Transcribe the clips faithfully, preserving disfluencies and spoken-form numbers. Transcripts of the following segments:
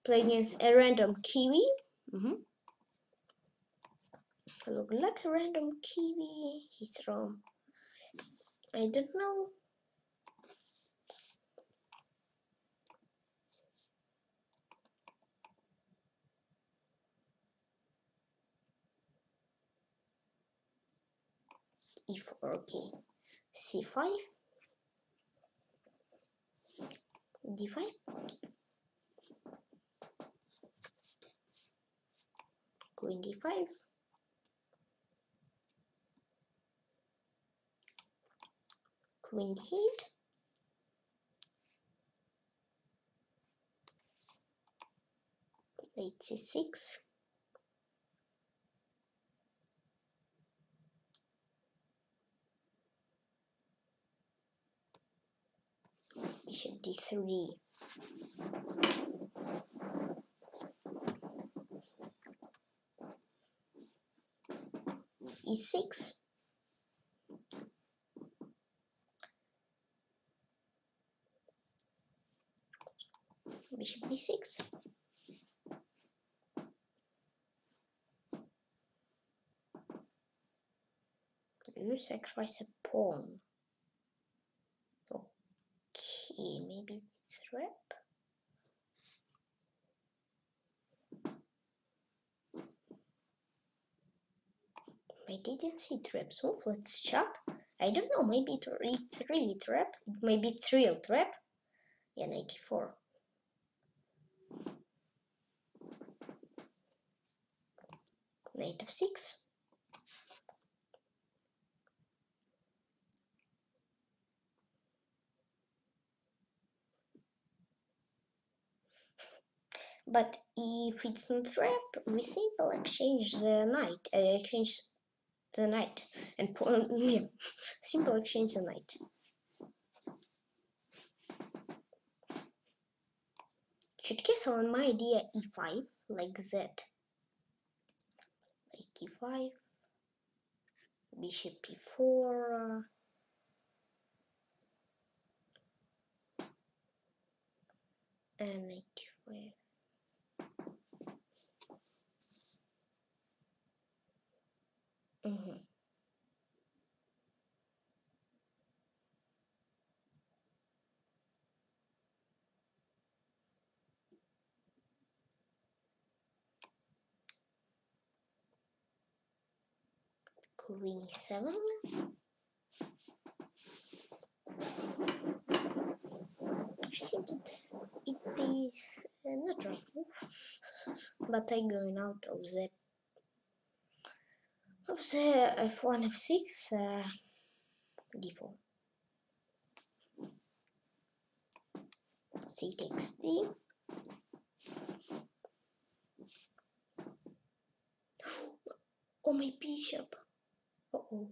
Play against a random kiwi. Mm-hmm. Look like a random kiwi. He's from, I don't know. e four, okay. c five. d five. Queen d five. Queen d eight. Knight c six. Bishop d three. e six. Bishop b six. You sacrifice a pawn. Okay, maybe it's rep. I didn't see traps. Move, let's chop. I don't know, maybe it, it's really trap. Maybe it's real trap. Yeah, ninety-four. Knight f six. But if it's not trap, we simple exchange the knight. Uh, exchange the knight and pawn. Yeah, simple exchange the knights. Should castle on my idea e five like that. Like e five. Bishop e four. And ninety-five. Mm-hmm. Queen e seven. I think it's it is uh, not right move, but I'm going out of the of the f one f six uh, d four. C takes d. Oh, my bishop. Uh oh.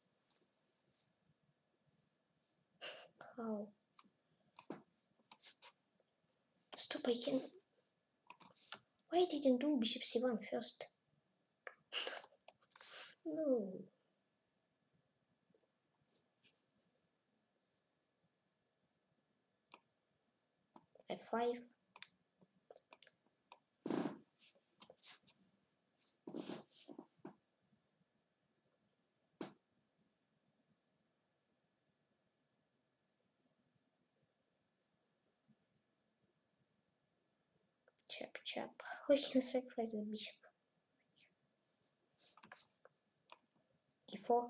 How? Stop, I can. Why didn't do bishop c one first? No. f five. Chop chop. We can sacrifice the bishop. e four.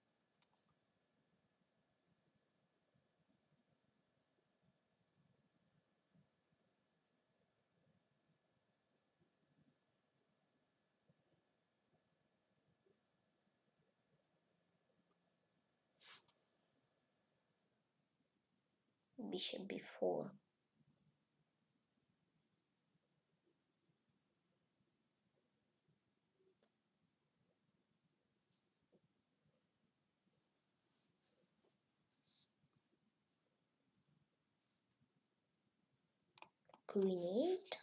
Bishop b four. Queen eight.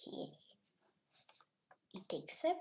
Okay. E takes f.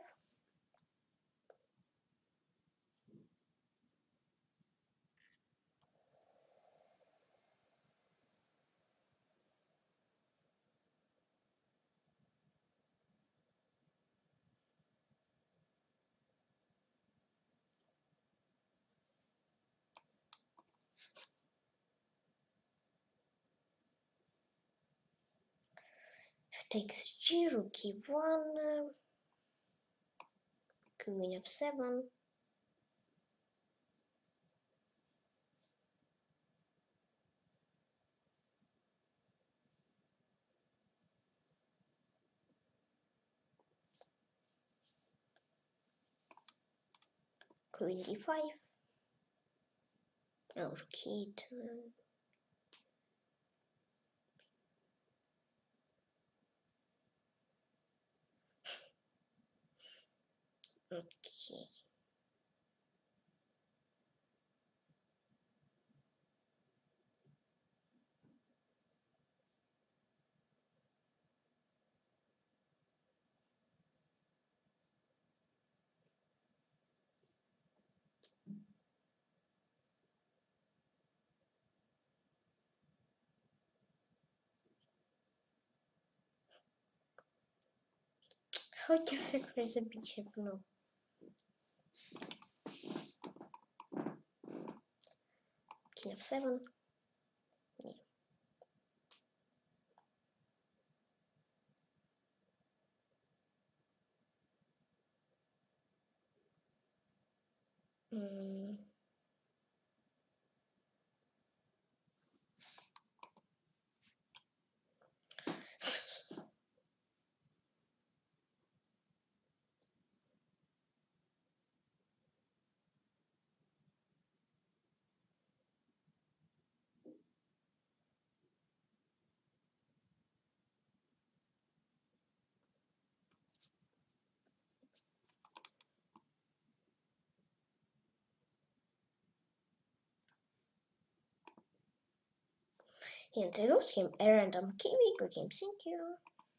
F takes g, rook e one, uh, queen f seven. Queen d five. Oh, rook eight. Uh, okay. How can you sacrifice the bishop? No. King f seven. Yeah. Mm. And I lost him a random kiwi. Good game, thank you.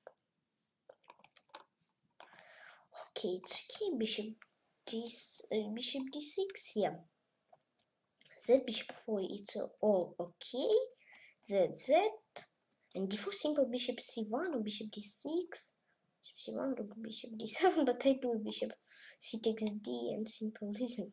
Okay, it's okay. Bishop d uh, bishop d six. Yeah. Z bishop four. It's uh, all okay. Z Z and d four simple bishop c one or bishop d six. Bishop c one or bishop d seven. But I do bishop c takes d and simple losing.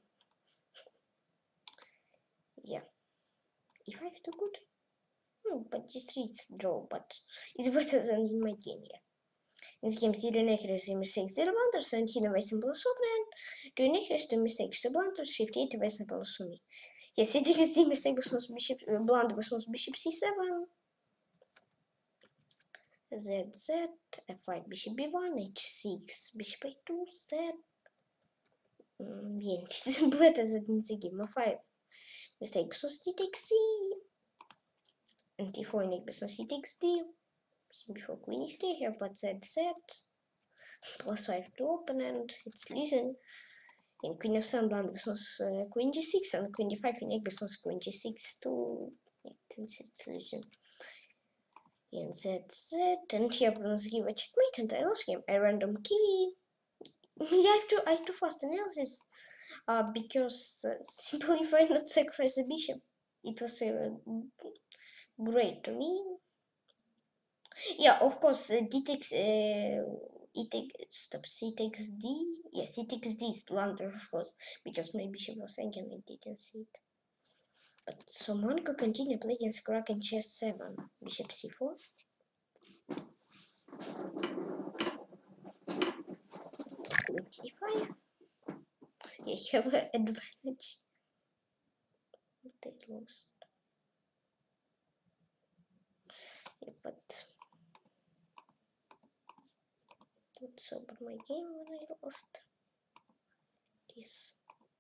Yeah. e five too good. No, but g three is draw. But it's better than in my game. Yeah. In this game, zero accuracy mistakes zero blunders, seventeen away simple opponent, two accuracy two mistakes two blunders, fifty-eight away simple to me. Yes, it is the mistake was bishop uh, blunder was bishop c seven. Z Z f five bishop b one h six bishop a two z. Mm, yeah, it's better than in the game of five. Mistake was d takes c. And d four in was c takes d. Before queen is stay here, but z z. Plus five to opponent, it's losing. In queen f seven blunder was uh, queen g six and queen d five in egg was queen g six to it's losing. And that's it. And here opponents give a checkmate and I lost game. A random kiwi. Yeah, I have to I have to fast analysis. Uh, because uh, simply if I not sacrifice the bishop, it was uh, great to me. Yeah, of course, uh, d takes uh, e takes stop c takes d. Yes, c takes d is blunder, of course, because my bishop was hanging. I didn't see it. But so Monaco continue playing against Kraken chess seven, bishop c four. Queen g five. Yeah, you have an advantage. They lost. Yeah, but that's over my game when I lost. This.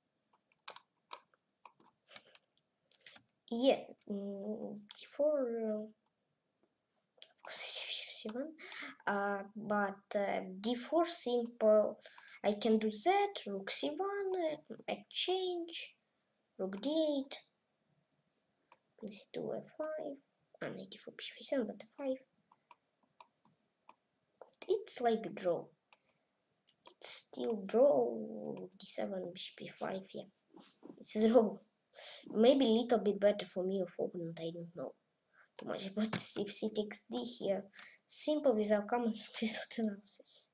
Yeah, mm, before uh, c one, uh, but uh, d four simple. I can do that. Rook c one, uh, exchange. Rook d eight. Queen c two f five. And d four bishop c seven, but f five. it's like a draw. It's still draw. d seven, bishop e five, yeah. It's a draw. Maybe a little bit better for me or for opponent, I don't know too much. But if c takes d here, simple without common without analysis.